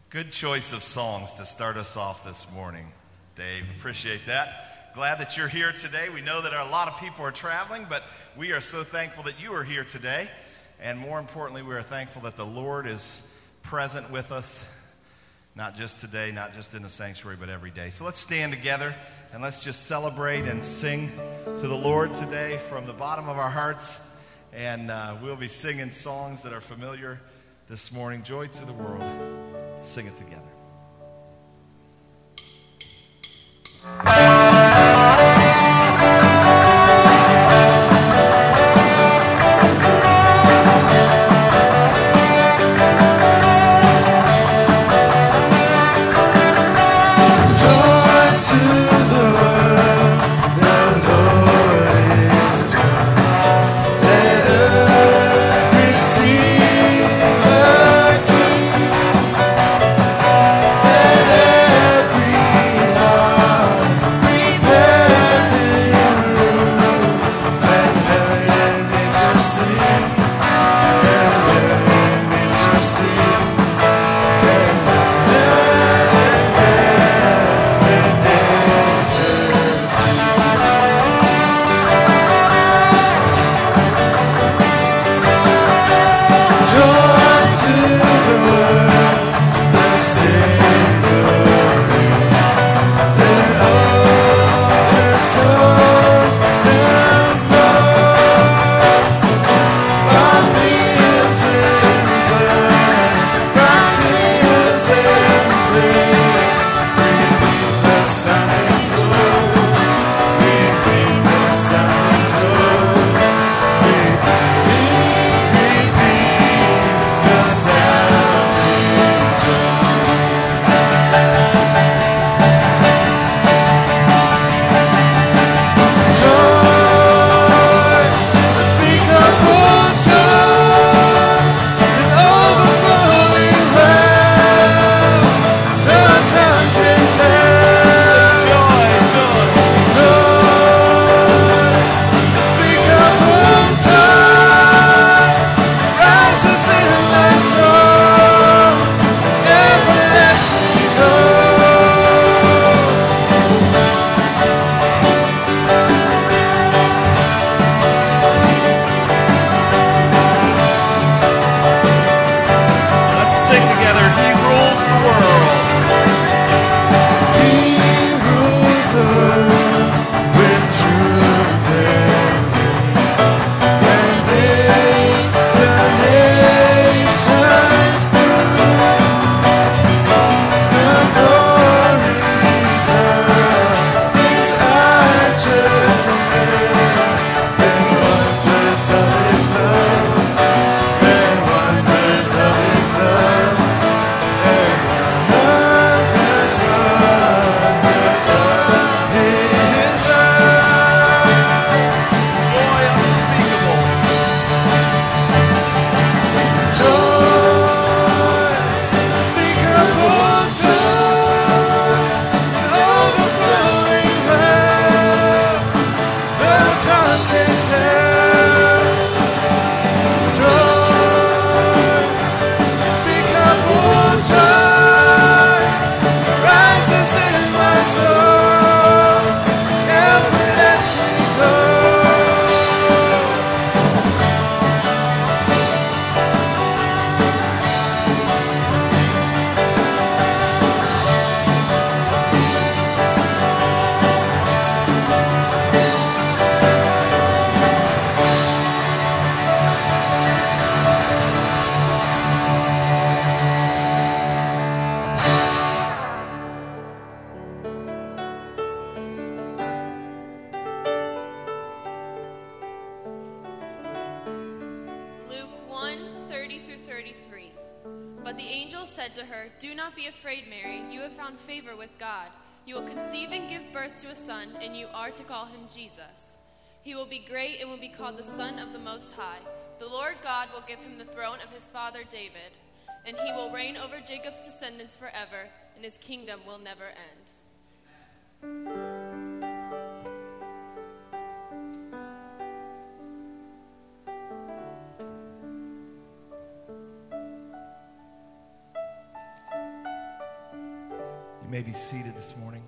Good choice of songs to start us off this morning, Dave. Appreciate that. Glad that you're here today. We know that a lot of people are traveling, but we are so thankful that you are here today. And more importantly, we are thankful that the Lord is present with us, not just today, not just in the sanctuary, but every day. So let's stand together and let's just celebrate and sing to the Lord today from the bottom of our hearts. And we'll be singing songs that are familiar this morning. Joy to the world. Let's sing it together. But the angel said to her, "Do not be afraid, Mary. You have found favor with God. You will conceive and give birth to a son, and you are to call him Jesus. He will be great and will be called the Son of the Most High. The Lord God will give him the throne of his father David, and he will reign over Jacob's descendants forever, and his kingdom will never end." may be seated this morning.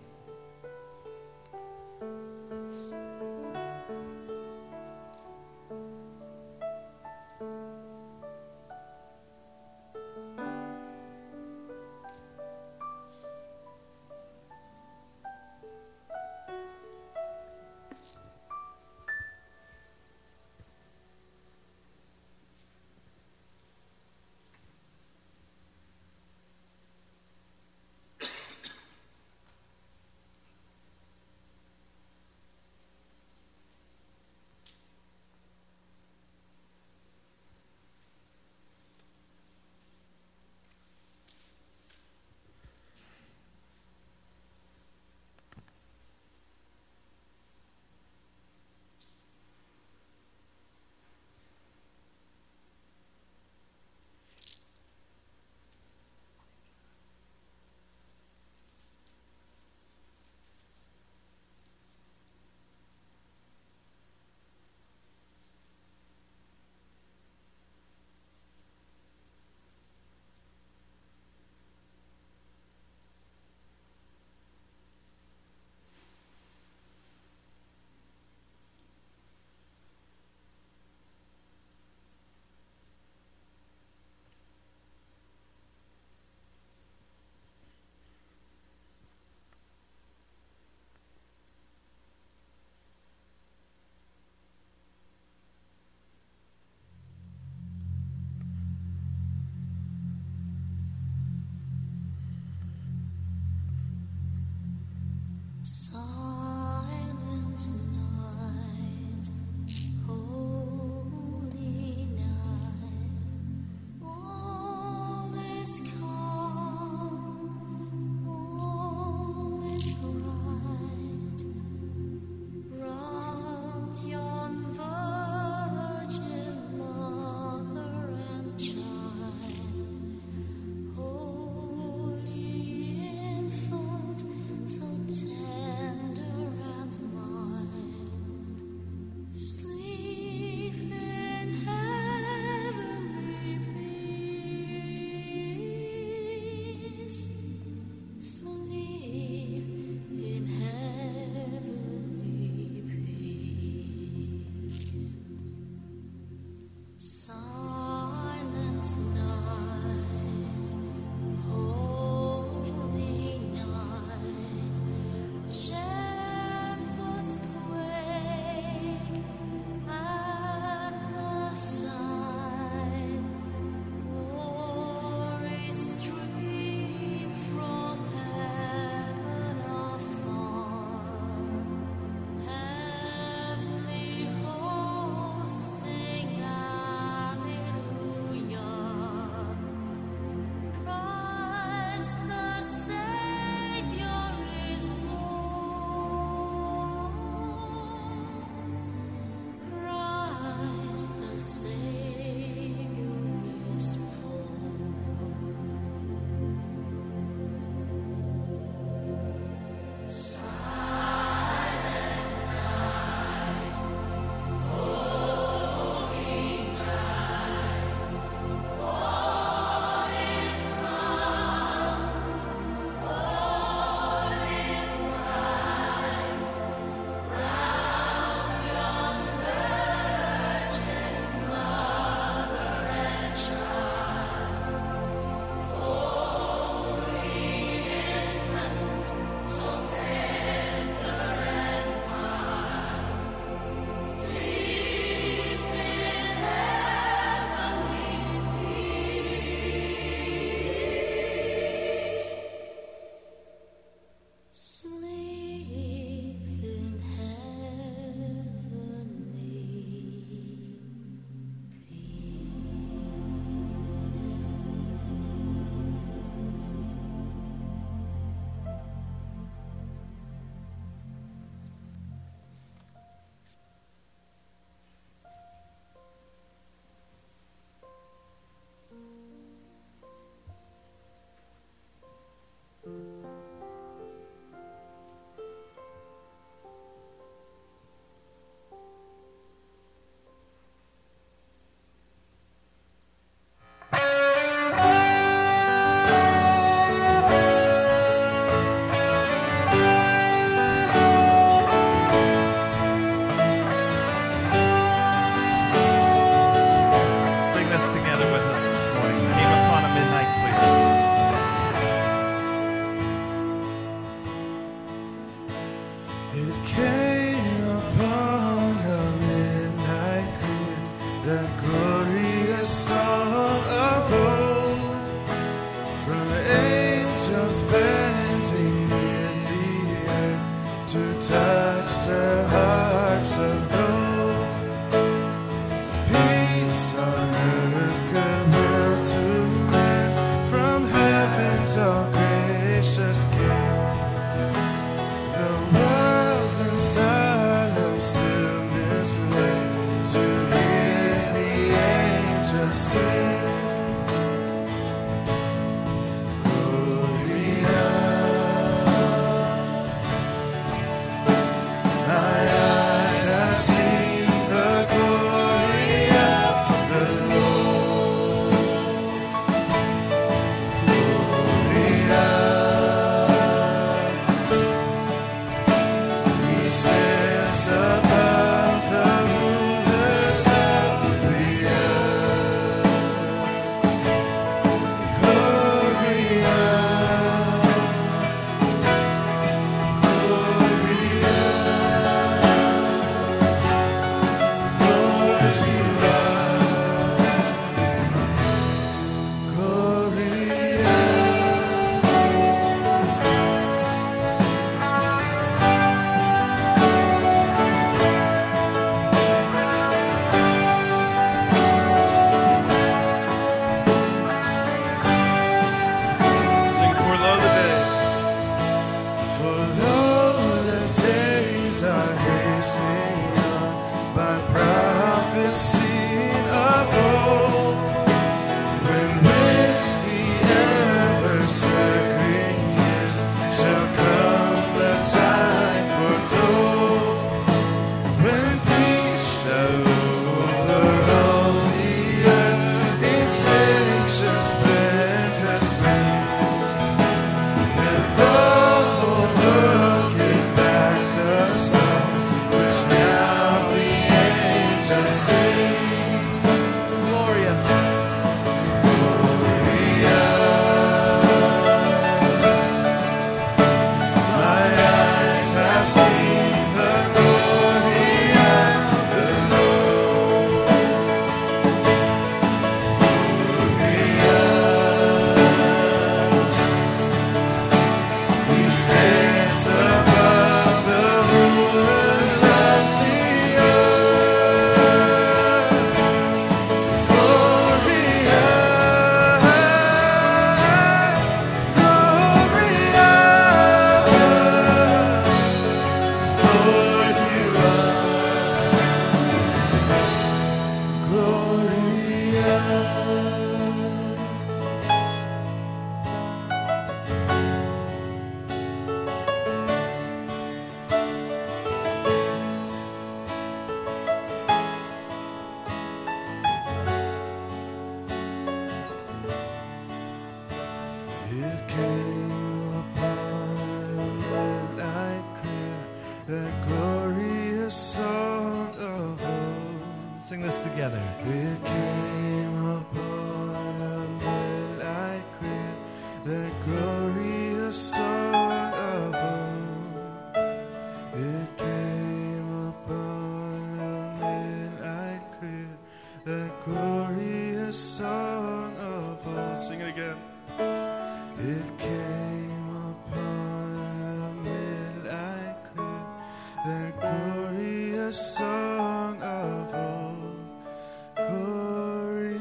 It came upon a midnight clear, that glorious song of old. Sing this together. It came upon a midnight clear, that glorious song of old. It came upon a midnight clear, that glorious song of old. Sing it again. It came upon a midnight clear, that glorious song of old. Glorious.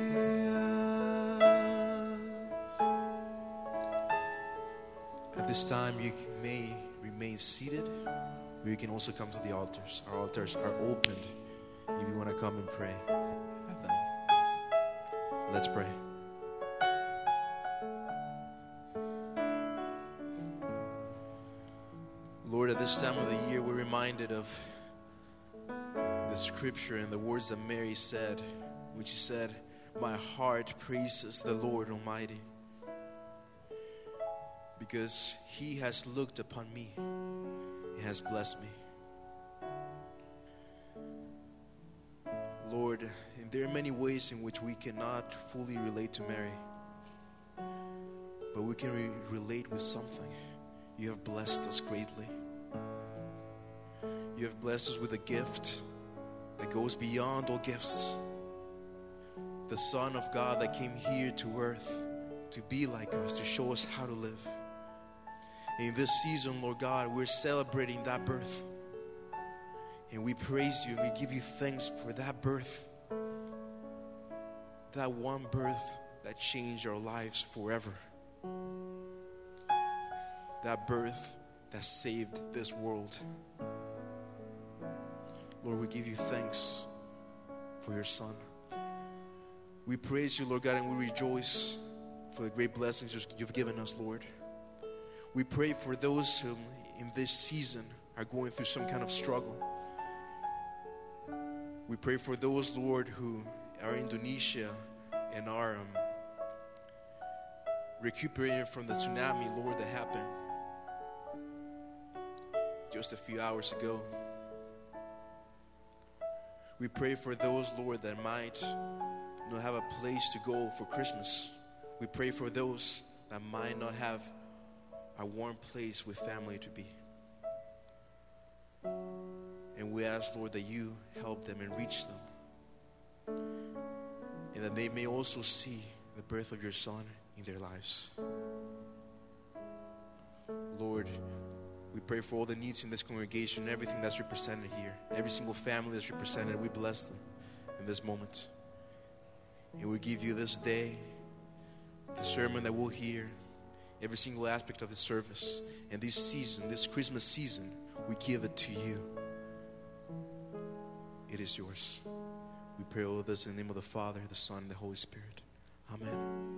At this time, you may remain seated, or you can also come to the altars. Our altars are opened if you want to come and pray at them. Let's pray. Lord, at this time of the year, we're reminded of the scripture and the words that Mary said, which she said, "My heart praises the Lord Almighty, because He has looked upon me and has blessed me." Lord, and there are many ways in which we cannot fully relate to Mary, but we can relate with something. You have blessed us greatly. You have blessed us with a gift that goes beyond all gifts. The Son of God that came here to earth to be like us, to show us how to live. In this season, Lord God, we're celebrating that birth. And we praise you and we give you thanks for that birth. That one birth that changed our lives forever. That birth that saved this world. Lord, we give you thanks for your Son. We praise you, Lord God, and we rejoice for the great blessings you've given us, Lord. We pray for those who in this season are going through some kind of struggle. We pray for those, Lord, who are in Indonesia and are recuperating from the tsunami, Lord, that happened just a few hours ago. We pray for those, Lord, that might not have a place to go for Christmas. We pray for those that might not have a warm place with family to be. And we ask, Lord, that you help them and reach them. And that they may also see the birth of your Son in their lives. Lord, we pray for all the needs in this congregation and everything that's represented here. Every single family that's represented, we bless them in this moment. And we give you this day, the sermon that we'll hear, every single aspect of the service. And this season, this Christmas season, we give it to you. It is yours. We pray all this in the name of the Father, the Son, and the Holy Spirit. Amen.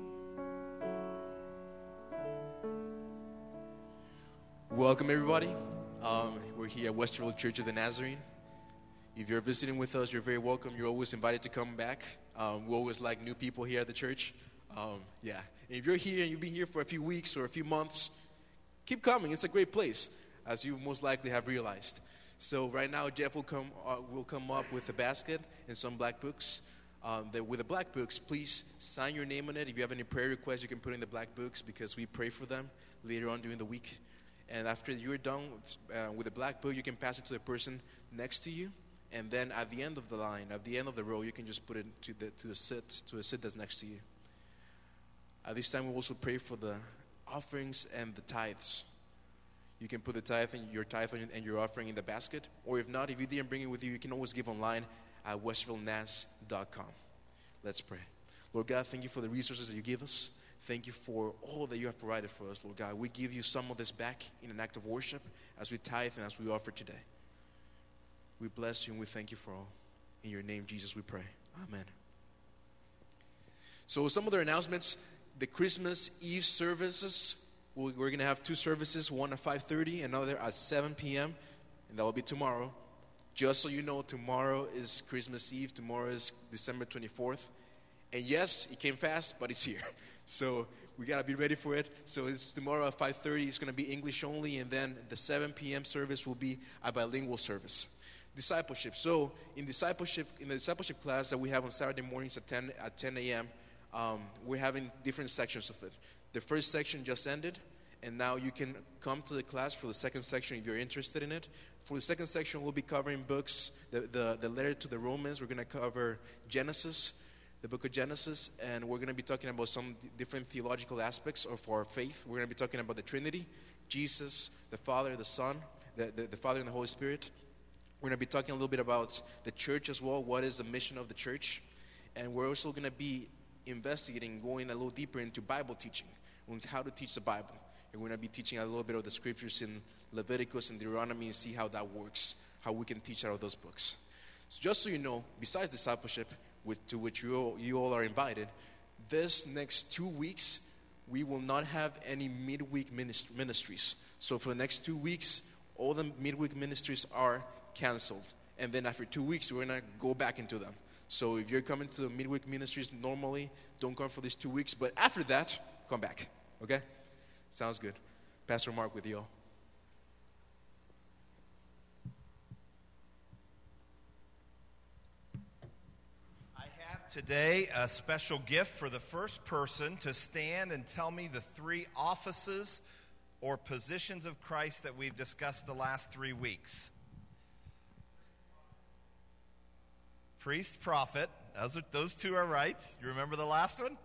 Welcome, everybody. We're here at Westerville Church of the Nazarene. If you're visiting with us, you're very welcome. You're always invited to come back. We always like new people here at the church. And if you're here and you've been here for a few weeks or a few months, keep coming. It's a great place, as you most likely have realized. So right now, Jeff will come up with a basket and some black books. With the black books, please sign your name on it. If you have any prayer requests, you can put in the black books because we pray for them later on during the week. And after you're done with the black book, you can pass it to the person next to you. And then at the end of the line, at the end of the row, you can just put it to a sit that's next to you. At this time, we also pray for the offerings and the tithes. You can put the tithe and your offering in the basket. Or if not, if you didn't bring it with you, you can always give online at westervillenaz.com. Let's pray. Lord God, thank you for the resources that you give us. Thank you for all that you have provided for us, Lord God. We give you some of this back in an act of worship as we tithe and as we offer today. We bless you and we thank you for all. In your name, Jesus, we pray. Amen. So some other announcements. The Christmas Eve services, we're going to have two services, one at 5:30, another at 7 p.m., and that will be tomorrow. Just so you know, tomorrow is Christmas Eve. Tomorrow is December 24th. And yes, it came fast, but it's here. So we got to be ready for it. So it's tomorrow at 5:30. It's going to be English only, and then the 7 p.m. service will be a bilingual service. Discipleship. So in the discipleship class that we have on Saturday mornings at 10 a.m., we're having different sections of it. The first section just ended, and now you can come to the class for the second section if you're interested in it. For the second section, we'll be covering books, the letter to the Romans. We're going to cover Genesis, the book of Genesis, and we're going to be talking about some different theological aspects of our faith. We're going to be talking about the Trinity, Jesus, the Father, the Son, the Father and the Holy Spirit. We're going to be talking a little bit about the church as well. What is the mission of the church? And we're also going to be investigating, going a little deeper into Bible teaching, on how to teach the Bible. And we're going to be teaching a little bit of the scriptures in Leviticus and Deuteronomy and see how that works, how we can teach out of those books. So just so you know, besides discipleship, to which you all are invited, this next 2 weeks, we will not have any midweek ministries. So for the next 2 weeks, all the midweek ministries are canceled. And then after 2 weeks, we're going to go back into them. So if you're coming to the midweek ministries normally, don't come for these 2 weeks. But after that, come back. Okay? Sounds good. Pastor Mark with you all. I have today a special gift for the first person to stand and tell me the 3 offices or positions of Christ that we've discussed the last 3 weeks. Priest, prophet. Those 2 are right. You remember the last one?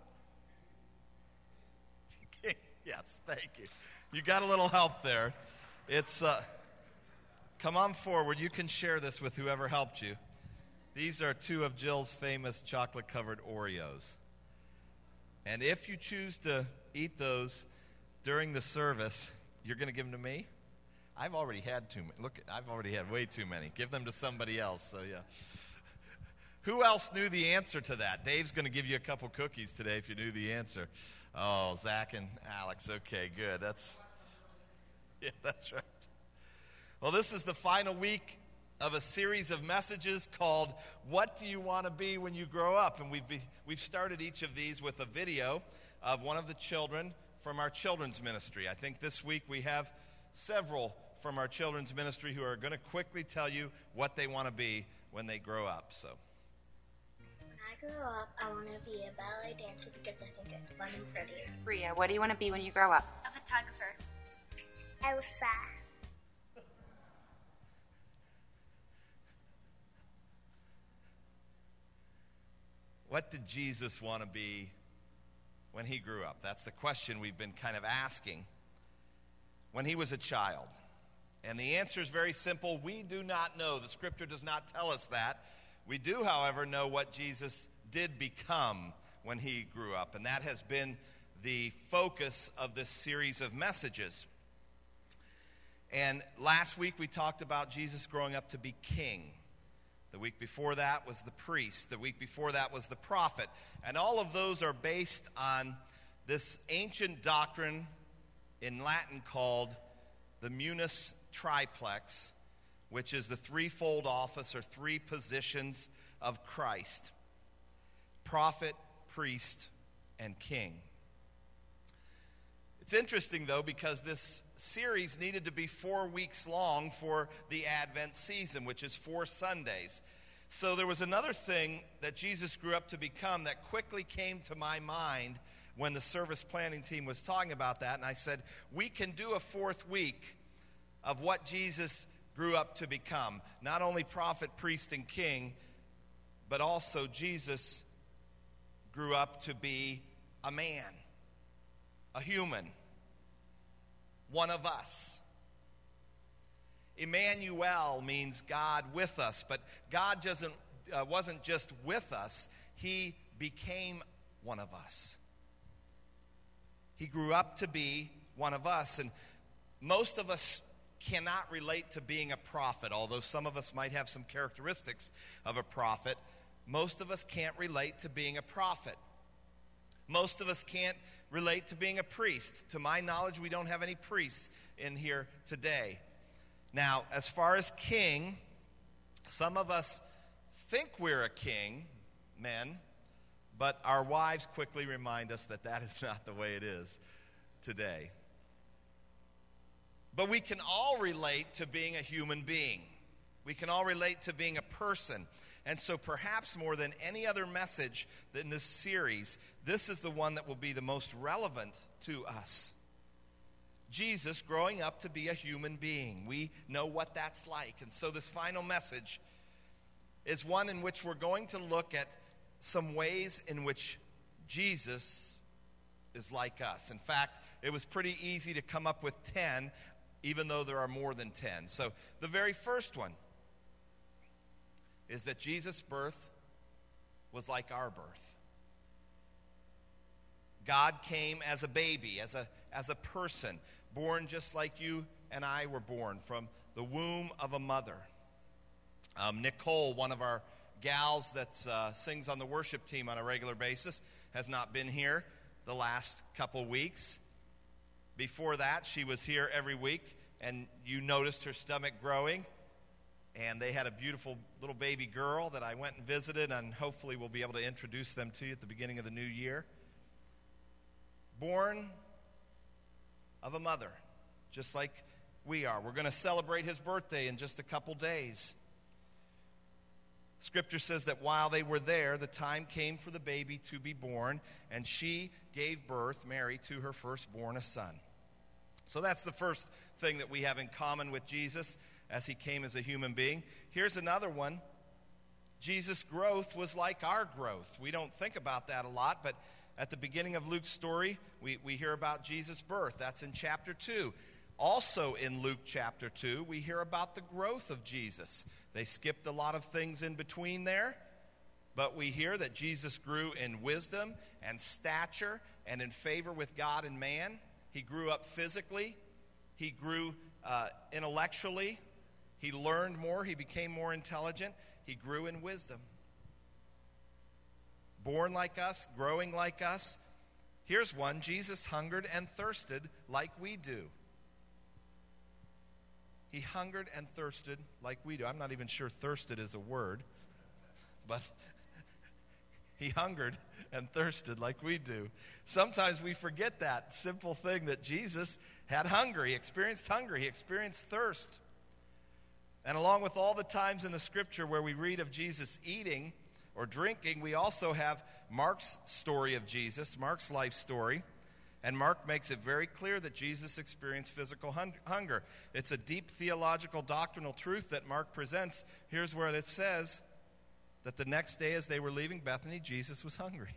Yes, thank you. You got a little help there. It's come on forward. You can share this with whoever helped you. These are 2 of Jill's famous chocolate-covered Oreos. And if you choose to eat those during the service, you're going to give them to me? I've already had too many. Look, I've already had way too many. Give them to somebody else, so yeah. Who else knew the answer to that? Dave's going to give you a couple cookies today if you knew the answer. Oh, Zach and Alex. Okay, good. That's right. Well, this is the final week of a series of messages called What Do You Want to Be When You Grow Up? And we've started each of these with a video of one of the children from our children's ministry. I think this week we have several from our children's ministry who are going to quickly tell you what they want to be when they grow up. So. When I grow up, I want to be a ballet dancer because I think it's fun and pretty. Bria, what do you want to be when you grow up? A photographer. Elsa. What did Jesus want to be when he grew up? That's the question we've been kind of asking. When he was a child. And the answer is very simple. We do not know. The scripture does not tell us that. We do, however, know what Jesus did become when he grew up. And that has been the focus of this series of messages. And last week we talked about Jesus growing up to be king. The week before that was the priest. The week before that was the prophet. And all of those are based on this ancient doctrine in Latin called the munus triplex, which is the threefold office or 3 positions of Christ: prophet, priest, and king. It's interesting, though, because this series needed to be 4 weeks long for the Advent season, which is 4 Sundays. So there was another thing that Jesus grew up to become that quickly came to my mind when the service planning team was talking about that. And I said, we can do a 4th week of what Jesus grew up to become. Not only prophet, priest, and king, but also Jesus grew up to be a man, a human, one of us. Emmanuel means God with us, but God wasn't just with us, he became one of us. He grew up to be one of us, and most of us cannot relate to being a prophet, although some of us might have some characteristics of a prophet. Most of us can't relate to being a prophet. Most of us can't relate to being a priest. To my knowledge, we don't have any priests in here today. Now, as far as king, some of us think we're a king, men, But our wives quickly remind us that that is not the way it is today. But we can all relate to being a human being. We can all relate to being a person. And so perhaps more than any other message in this series, this is the one that will be the most relevant to us. Jesus growing up to be a human being. We know what that's like. And so this final message is one in which we're going to look at some ways in which Jesus is like us. In fact, it was pretty easy to come up with 10, even though there are more than 10. So the very first one is that Jesus' birth was like our birth. God came as a baby, as a person, born just like you and I were born, from the womb of a mother. Nicole, one of our gals that sings on the worship team on a regular basis, has not been here the last couple weeks. Before that, she was here every week, and you noticed her stomach growing. And they had a beautiful little baby girl that I went and visited, and hopefully we'll be able to introduce them to you at the beginning of the new year. Born of a mother, just like we are. We're going to celebrate his birthday in just a couple days. Scripture says that while they were there, the time came for the baby to be born, and she gave birth, Mary, to her firstborn, a son. So that's the first thing that we have in common with Jesus, as he came as a human being. Here's another one. Jesus' growth was like our growth. We don't think about that a lot, but at the beginning of Luke's story, we hear about Jesus' birth. That's in chapter 2. Also in Luke chapter 2, we hear about the growth of Jesus. They skipped a lot of things in between there, but we hear that Jesus grew in wisdom and stature and in favor with God and man. He grew up physically. He grew intellectually. He learned more. He became more intelligent. He grew in wisdom. Born like us, growing like us. Here's one. Jesus hungered and thirsted like we do. He hungered and thirsted like we do. I'm not even sure thirsted is a word, but he hungered and thirsted like we do. Sometimes we forget that simple thing that Jesus had hunger. He experienced hunger. He experienced thirst. And along with all the times in the scripture where we read of Jesus eating or drinking, we also have Mark's story of Jesus, Mark's life story. And Mark makes it very clear that Jesus experienced physical hunger. It's a deep theological doctrinal truth that Mark presents. Here's where it says that the next day as they were leaving Bethany, Jesus was hungry.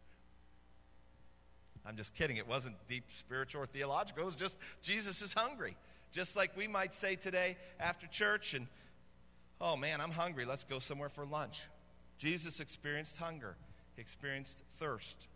I'm just kidding. It wasn't deep spiritual or theological. It was just Jesus is hungry. Just like we might say today after church and, oh man, I'm hungry. Let's go somewhere for lunch. Jesus experienced hunger. He experienced thirst.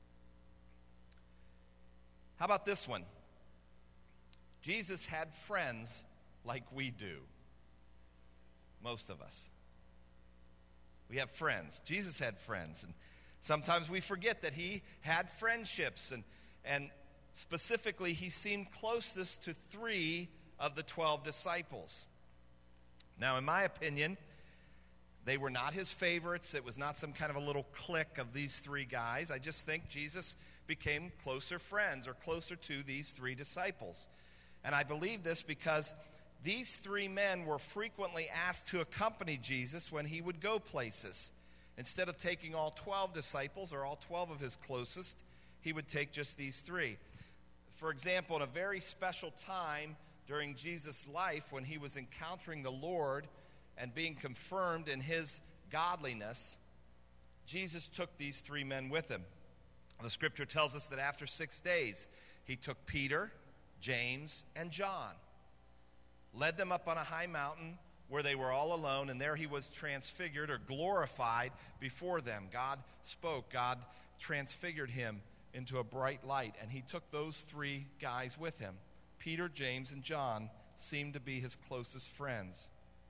How about this one? Jesus had friends like we do. Most of us. We have friends. Jesus had friends. And sometimes we forget that he had friendships. And specifically, he seemed closest to 3 of the 12 disciples. Now, in my opinion, they were not his favorites. It was not some kind of a little clique of these 3 guys. I just think Jesus became closer friends or closer to these 3 disciples. And I believe this because these 3 men were frequently asked to accompany Jesus when he would go places. Instead of taking all 12 disciples or all 12 of his closest, he would take just these 3. For example, in a very special time during Jesus' life when he was encountering the Lord and being confirmed in his godliness, Jesus took these 3 men with him. The scripture tells us that after 6 days, he took Peter, James, and John, led them up on a high mountain where they were all alone, and there he was transfigured or glorified before them. God spoke. God transfigured him into a bright light, and he took those 3 guys with him. Peter, James, and John seemed to be his closest friends.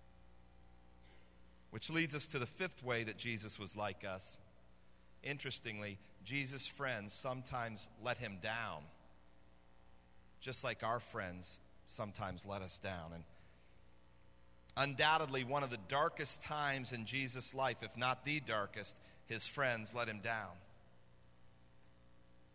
Which leads us to the 5th way that Jesus was like us. Interestingly, Jesus' friends sometimes let him down, just like our friends sometimes let us down. And undoubtedly, one of the darkest times in Jesus' life, if not the darkest, his friends let him down.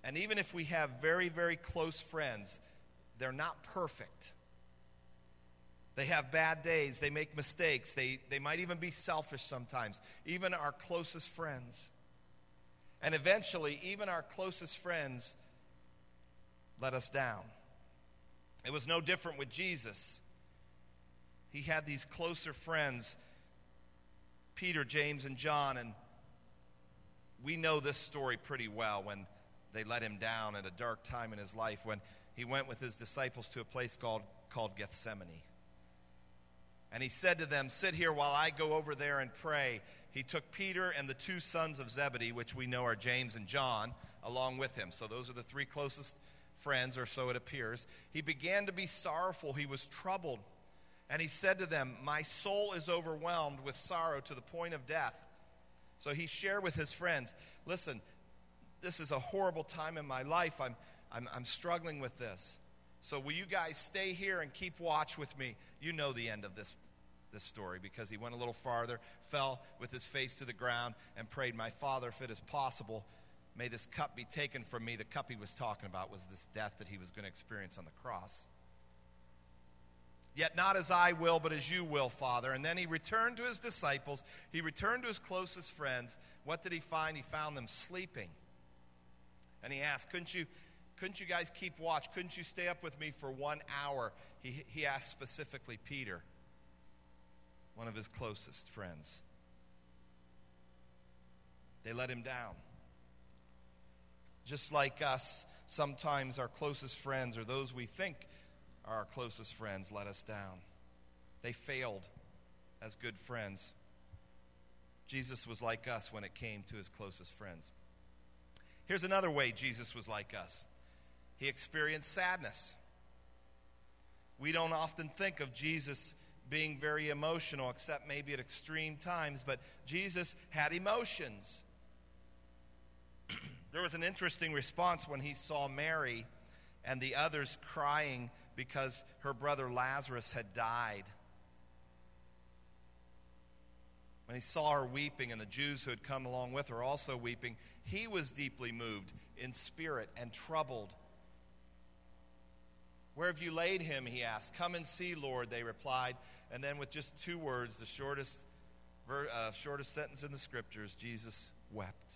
And even if we have very, very close friends, they're not perfect. They have bad days. They make mistakes. They might even be selfish sometimes, even our closest friends. And eventually, even our closest friends let us down. It was no different with Jesus. He had these closer friends, Peter, James, and John, and we know this story pretty well when they let him down at a dark time in his life when he went with his disciples to a place called Gethsemane. And he said to them, "Sit here while I go over there and pray." He took Peter and the two sons of Zebedee, which we know are James and John, along with him. So those are the three closest friends, or so it appears. He began to be sorrowful. He was troubled. And he said to them, "My soul is overwhelmed with sorrow to the point of death." So he shared with his friends, "Listen, this is a horrible time in my life. I'm struggling with this. So will you guys stay here and keep watch with me?" You know the end of this story, because he went a little farther, fell with his face to the ground, and prayed, "My Father, if it is possible, may this cup be taken from me." The cup he was talking about was this death that he was going to experience on the cross. "Yet not as I will, but as you will, Father." And then he returned to his disciples. He returned to his closest friends. What did he find? He found them sleeping. And he asked, couldn't you guys keep watch? Couldn't you stay up with me for 1 hour? He asked specifically Peter, one of his closest friends. They let him down. Just like us, sometimes our closest friends, or those we think are our closest friends, let us down. They failed as good friends. Jesus was like us when it came to his closest friends. Here's another way Jesus was like us. He experienced sadness. We don't often think of Jesus being very emotional, except maybe at extreme times, but Jesus had emotions. There was an interesting response when he saw Mary and the others crying because her brother Lazarus had died. When he saw her weeping and the Jews who had come along with her also weeping, he was deeply moved in spirit and troubled. "Where have you laid him?" he asked. "Come and see, Lord," they replied. And then with just 2 words, the shortest sentence in the scriptures, Jesus wept.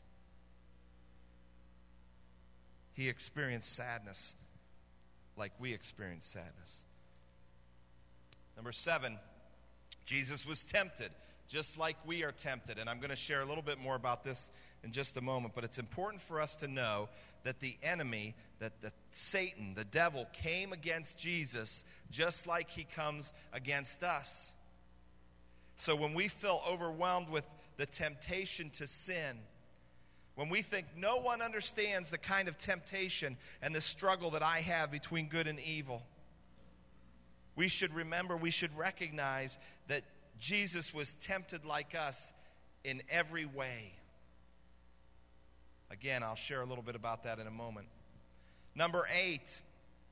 He experienced sadness like we experience sadness. Number 7, Jesus was tempted, just like we are tempted. And I'm going to share a little bit more about this in just a moment. But it's important for us to know that the enemy, that Satan, the devil, came against Jesus just like he comes against us. So when we feel overwhelmed with the temptation to sin, when we think no one understands the kind of temptation and the struggle that I have between good and evil, we should remember, we should recognize that Jesus was tempted like us in every way. Again, I'll share a little bit about that in a moment. Number 8,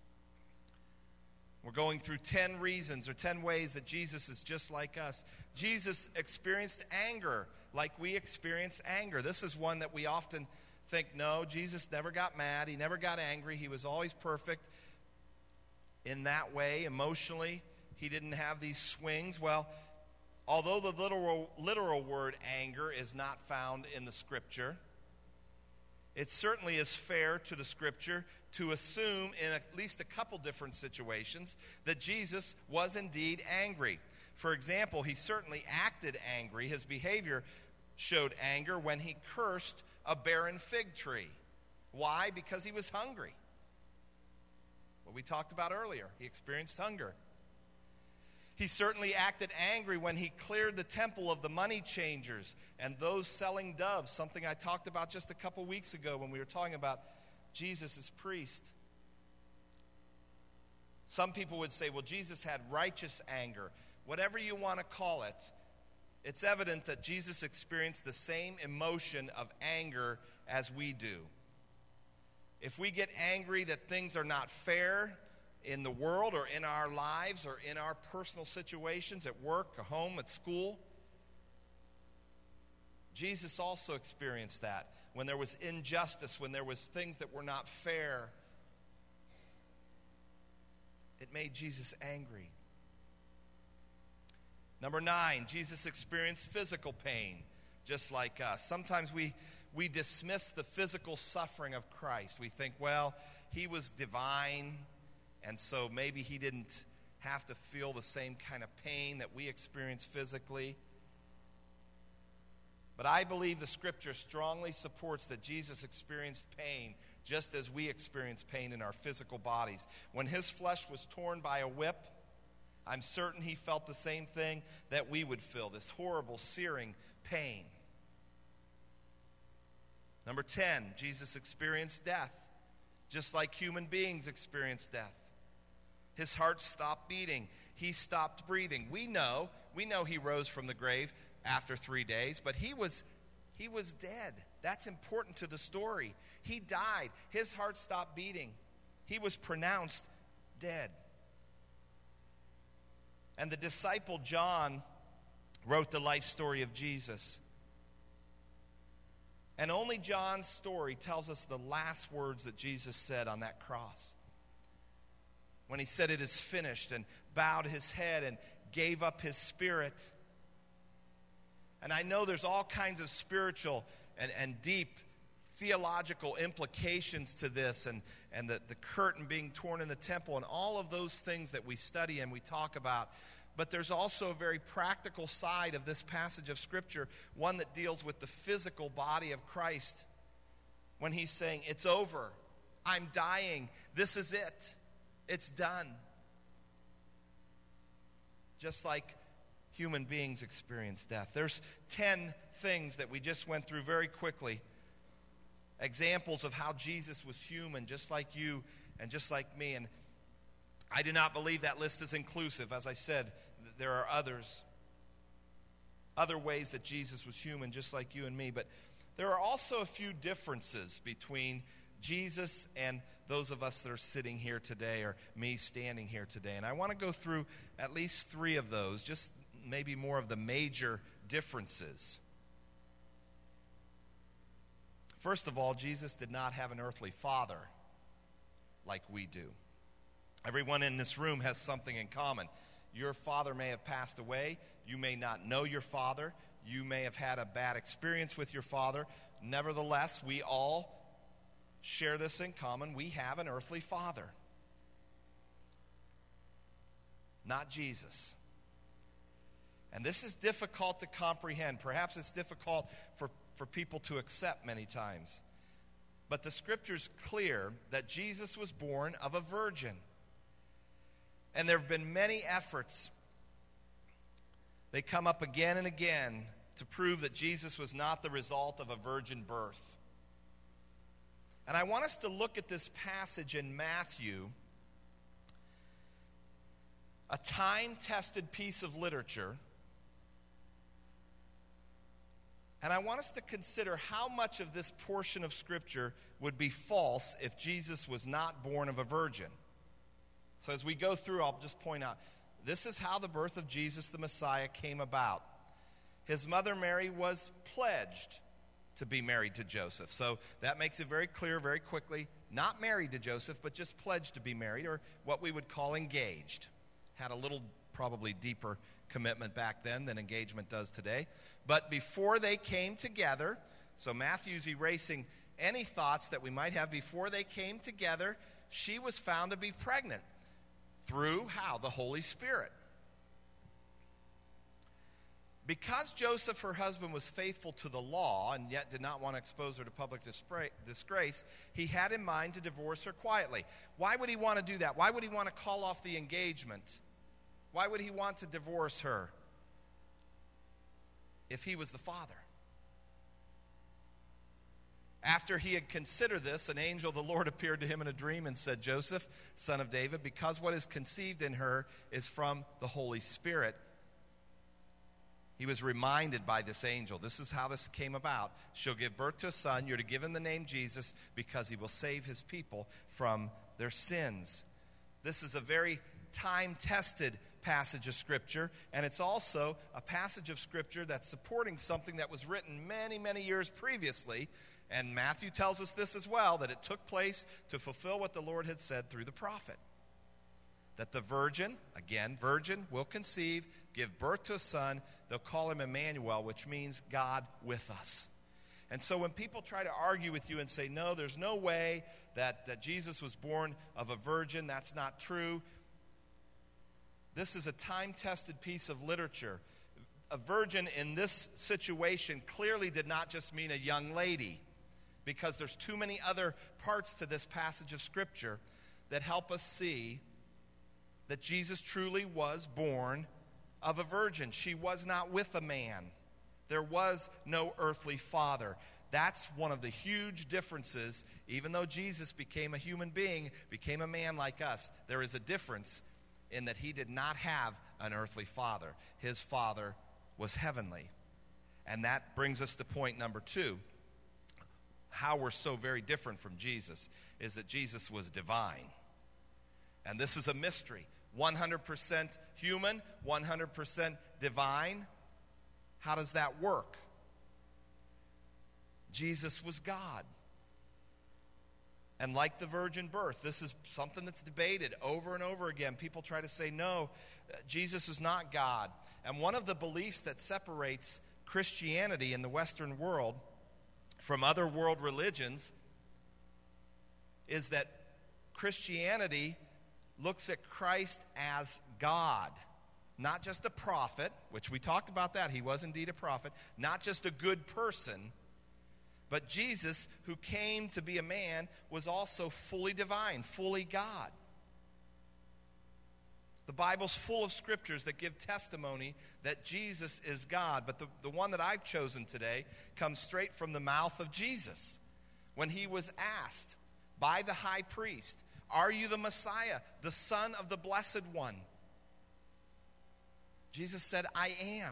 we're going through 10 reasons or 10 ways that Jesus is just like us. Jesus experienced anger like we experience anger. This is one that we often think, no, Jesus never got mad. He never got angry. He was always perfect in that way. Emotionally, he didn't have these swings. Well, although the literal word anger is not found in the Scripture, it certainly is fair to the Scripture to assume in at least a couple different situations that Jesus was indeed angry. For example, he certainly acted angry. His behavior showed anger when he cursed a barren fig tree. Why? Because he was hungry. What we talked about earlier, he experienced hunger. He certainly acted angry when he cleared the temple of the money changers and those selling doves, something I talked about just a couple weeks ago when we were talking about Jesus as priest. Some people would say, well, Jesus had righteous anger. Whatever you want to call it, it's evident that Jesus experienced the same emotion of anger as we do. If we get angry that things are not fair in the world or in our lives or in our personal situations at work, at home, at school, Jesus also experienced that when there was injustice, when there was things that were not fair. It made Jesus angry. Number 9, Jesus experienced physical pain, just like us. Sometimes we dismiss the physical suffering of Christ. We think, well, he was divine, and so maybe he didn't have to feel the same kind of pain that we experience physically. But I believe the Scripture strongly supports that Jesus experienced pain just as we experience pain in our physical bodies. When his flesh was torn by a whip, I'm certain he felt the same thing that we would feel, this horrible, searing pain. Number 10, Jesus experienced death, just like human beings experience death. His heart stopped beating. He stopped breathing. We know he rose from the grave after 3 days, but he was dead. That's important to the story. He died. His heart stopped beating. He was pronounced dead. And the disciple John wrote the life story of Jesus. And only John's story tells us the last words that Jesus said on that cross. When he said, "It is finished," and bowed his head and gave up his spirit. And I know there's all kinds of spiritual and deep theological implications to this, and the curtain being torn in the temple, and all of those things that we study and we talk about. But there's also a very practical side of this passage of Scripture, one that deals with the physical body of Christ. When he's saying, "It's over. I'm dying. This is it. It's done." Just like human beings experience death. There's 10 things that we just went through very quickly. Examples of how Jesus was human, just like you and just like me. And I do not believe that list is inclusive. As I said, there are other ways that Jesus was human, just like you and me. But there are also a few differences between Jesus and those of us that are sitting here today, or me standing here today. And I want to go through at least 3 of those, just maybe more of the major differences. First of all, Jesus did not have an earthly father like we do. Everyone in this room has something in common. Your father may have passed away. You may not know your father. You may have had a bad experience with your father. Nevertheless, we all share this in common. We have an earthly father. Not Jesus. And this is difficult to comprehend. Perhaps it's difficult for people to accept many times. But the Scripture's clear that Jesus was born of a virgin. And there have been many efforts. They come up again and again to prove that Jesus was not the result of a virgin birth. And I want us to look at this passage in Matthew, a time-tested piece of literature. And I want us to consider how much of this portion of Scripture would be false if Jesus was not born of a virgin. So as we go through, I'll just point out, this is how the birth of Jesus the Messiah came about. His mother Mary was pledged to be married to Joseph. So that makes it very clear very quickly, not married to Joseph, but just pledged to be married, or what we would call engaged. Had a little, probably deeper commitment back then than engagement does today. But before they came together, so Matthew's erasing any thoughts that we might have. Before they came together, she was found to be pregnant. Through how? The Holy Spirit. Because Joseph, her husband, was faithful to the law and yet did not want to expose her to public disgrace, he had in mind to divorce her quietly. Why would he want to do that? Why would he want to call off the engagement? Why would he want to divorce her if he was the father? After he had considered this, an angel of the Lord appeared to him in a dream and said, "Joseph, son of David, because what is conceived in her is from the Holy Spirit." He was reminded by this angel, this is how this came about. "She'll give birth to a son. You're to give him the name Jesus because he will save his people from their sins." This is a very time-tested passage of Scripture, and it's also a passage of Scripture that's supporting something that was written many, many years previously, And Matthew tells us this as well, that it took place to fulfill what the Lord had said through the prophet. That the virgin, again, virgin, will conceive, give birth to a son. They'll call him Emmanuel, which means God with us. And so when people try to argue with you and say, no, there's no way that Jesus was born of a virgin, that's not true. This is a time-tested piece of literature. A virgin in this situation clearly did not just mean a young lady, because there's too many other parts to this passage of Scripture that help us see that Jesus truly was born of a virgin. She was not with a man. There was no earthly father. That's one of the huge differences. Even though Jesus became a human being, became a man like us, there is a difference in that he did not have an earthly father. His father was heavenly. And that brings us to point number 2. How we're so very different from Jesus is that Jesus was divine. And this is a mystery. 100% human, 100% divine. How does that work? Jesus was God. And like the virgin birth, this is something that's debated over and over again. People try to say, no, Jesus is not God. And one of the beliefs that separates Christianity in the Western world from other world religions is that Christianity looks at Christ as God. Not just a prophet, which we talked about that. He was indeed a prophet. Not just a good person. But Jesus, who came to be a man, was also fully divine, fully God. The Bible's full of scriptures that give testimony that Jesus is God. But the one that I've chosen today comes straight from the mouth of Jesus. When he was asked by the high priest, "Are you the Messiah, the Son of the Blessed One?" Jesus said, "I am."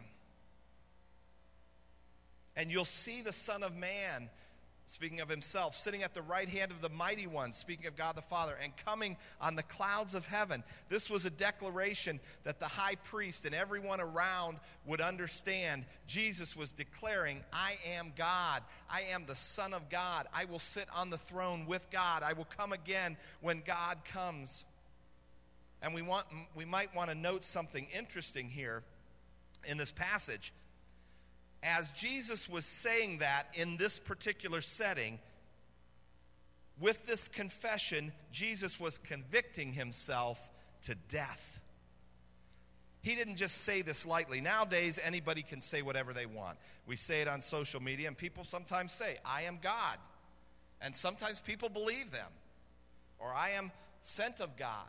And you'll see the Son of Man, speaking of himself, sitting at the right hand of the Mighty One, speaking of God the Father, and coming on the clouds of heaven. This was a declaration that the high priest and everyone around would understand. Jesus was declaring, "I am God. I am the Son of God. I will sit on the throne with God. I will come again when God comes." And we might want to note something interesting here in this passage. As Jesus was saying that in this particular setting, with this confession, Jesus was convicting himself to death. He didn't just say this lightly. Nowadays, anybody can say whatever they want. We say it on social media, and people sometimes say, "I am God." And sometimes people believe them. Or, "I am sent of God."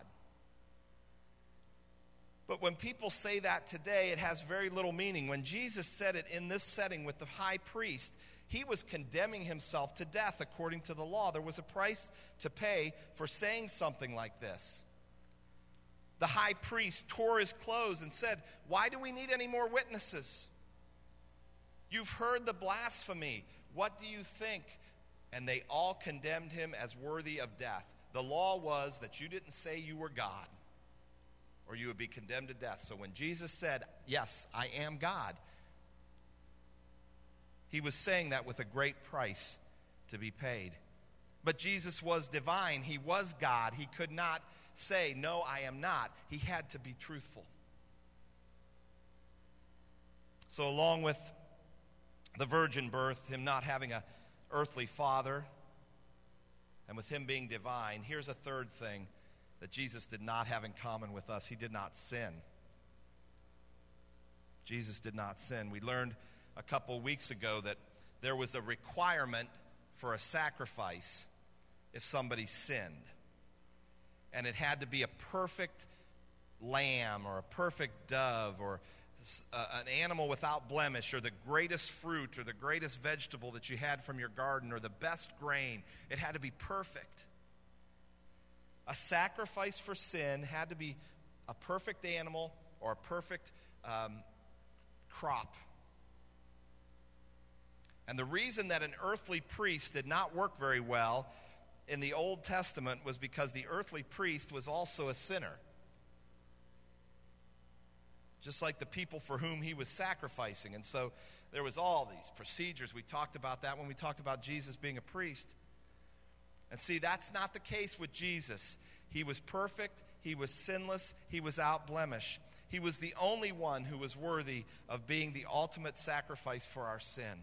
But when people say that today, it has very little meaning. When Jesus said it in this setting with the high priest, he was condemning himself to death according to the law. There was a price to pay for saying something like this. The high priest tore his clothes and said, "Why do we need any more witnesses? You've heard the blasphemy. What do you think?" And they all condemned him as worthy of death. The law was that you didn't say you were God, or you would be condemned to death. So when Jesus said, "Yes, I am God," he was saying that with a great price to be paid. But Jesus was divine. He was God. He could not say, "No, I am not." He had to be truthful. So along with the virgin birth, him not having an earthly father, and with him being divine, here's a third thing that Jesus did not have in common with us. He did not sin. Jesus did not sin. We learned a couple weeks ago that there was a requirement for a sacrifice if somebody sinned. And it had to be a perfect lamb or a perfect dove or an animal without blemish, or the greatest fruit or the greatest vegetable that you had from your garden, or the best grain. It had to be perfect. A sacrifice for sin had to be a perfect animal or a perfect crop. And the reason that an earthly priest did not work very well in the Old Testament was because the earthly priest was also a sinner. Just like the people for whom he was sacrificing. And so there was all these procedures. We talked about that when we talked about Jesus being a priest. And see, that's not the case with Jesus. He was perfect, he was sinless, he was without blemish. He was the only one who was worthy of being the ultimate sacrifice for our sin.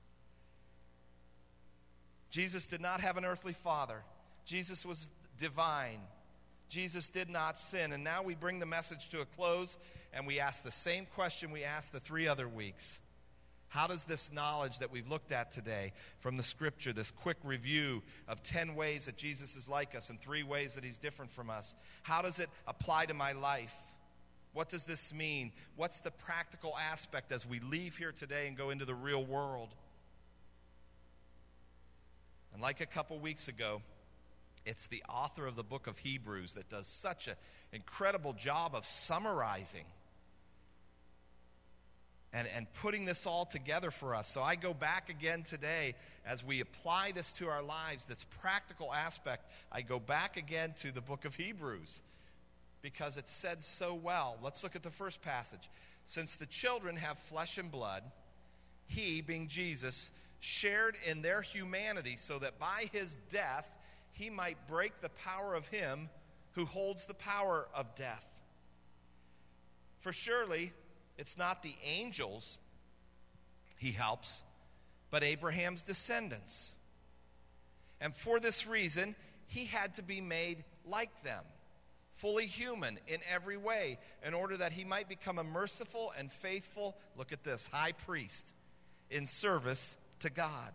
Jesus did not have an earthly father. Jesus was divine. Jesus did not sin. And now we bring the message to a close, and we ask the same question we asked the 3 other weeks. How does this knowledge that we've looked at today from the Scripture, this quick review of 10 ways that Jesus is like us and 3 ways that he's different from us, how does it apply to my life? What does this mean? What's the practical aspect as we leave here today and go into the real world? And like a couple weeks ago, it's the author of the book of Hebrews that does such an incredible job of summarizing and putting this all together for us. So I go back again today as we apply this to our lives, this practical aspect. I go back again to the book of Hebrews because it's said so well. Let's look at the first passage. Since the children have flesh and blood, he, being Jesus, shared in their humanity so that by his death he might break the power of him who holds the power of death. For surely it's not the angels he helps, but Abraham's descendants. And for this reason, he had to be made like them, fully human in every way, in order that he might become a merciful and faithful, look at this, high priest in service to God.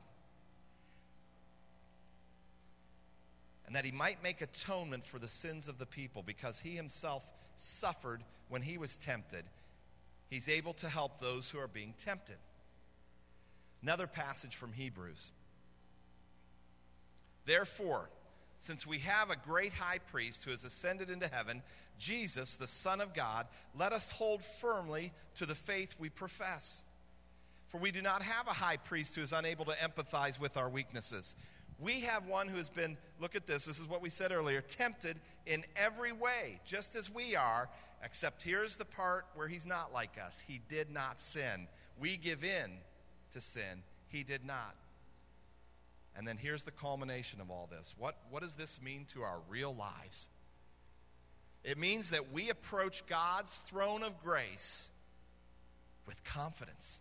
And that he might make atonement for the sins of the people, because he himself suffered when he was tempted. He's able to help those who are being tempted. Another passage from Hebrews. Therefore, since we have a great high priest who has ascended into heaven, Jesus, the Son of God, let us hold firmly to the faith we profess. For we do not have a high priest who is unable to empathize with our weaknesses. We have one who has been, look at this is what we said earlier, tempted in every way, just as we are, except here's the part where he's not like us. He did not sin. We give in to sin. He did not. And then here's the culmination of all this. What does this mean to our real lives? It means that we approach God's throne of grace with confidence,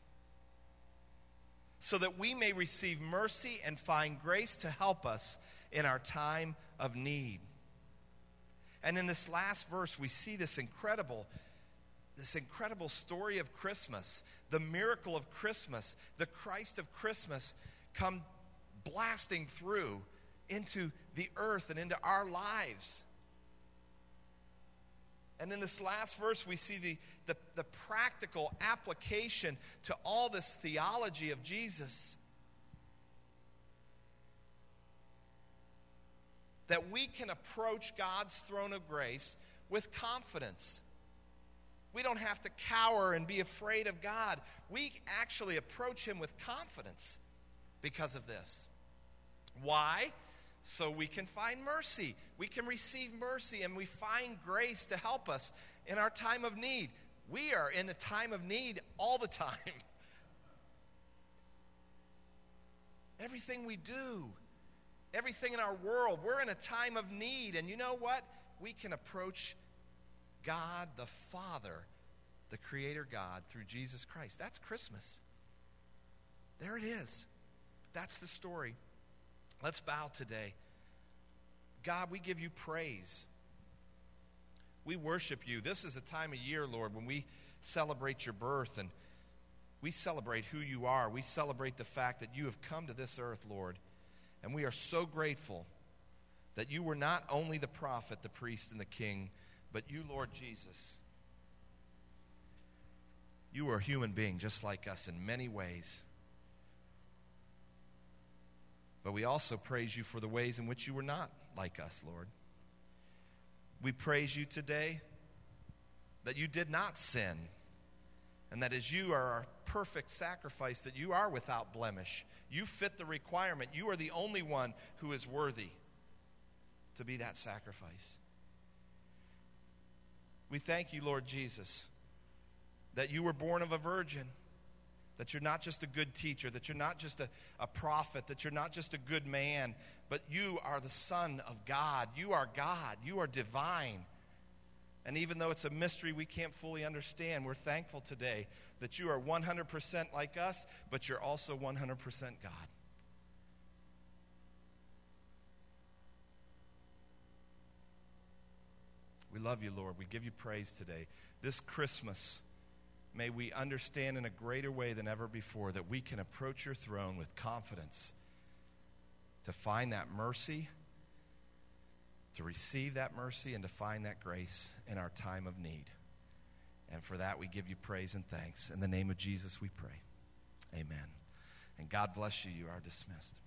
so that we may receive mercy and find grace to help us in our time of need. And in this last verse, we see this incredible story of Christmas, the miracle of Christmas, the Christ of Christmas come blasting through into the earth and into our lives. And in this last verse, we see the practical application to all this theology of Jesus. That we can approach God's throne of grace with confidence. We don't have to cower and be afraid of God. We actually approach him with confidence because of this. Why? So we can find mercy. We can receive mercy, and we find grace to help us in our time of need. We are in a time of need all the time. Everything we do, everything in our world, we're in a time of need. And you know what? We can approach God the Father, the Creator God, through Jesus Christ. That's Christmas. There it is. That's the story. Let's bow today. God, we give you praise. We worship you. This is a time of year, Lord, when we celebrate your birth, and we celebrate who you are. We celebrate the fact that you have come to this earth, Lord. And we are so grateful that you were not only the prophet, the priest, and the king, but you, Lord Jesus. You were a human being just like us in many ways. But we also praise you for the ways in which you were not like us, Lord. We praise you today that you did not sin, and that as you are our perfect sacrifice, that you are without blemish. You fit the requirement. You are the only one who is worthy to be that sacrifice. We thank you, Lord Jesus, that you were born of a virgin, that you're not just a good teacher, that you're not just a prophet, that you're not just a good man, but you are the Son of God. You are God. You are divine. And even though it's a mystery we can't fully understand, we're thankful today that you are 100% like us, but you're also 100% God. We love you, Lord. We give you praise today. This Christmas, may we understand in a greater way than ever before that we can approach your throne with confidence to find that mercy, to receive that mercy, and to find that grace in our time of need. And for that, we give you praise and thanks. In the name of Jesus, we pray. Amen. And God bless you. You are dismissed.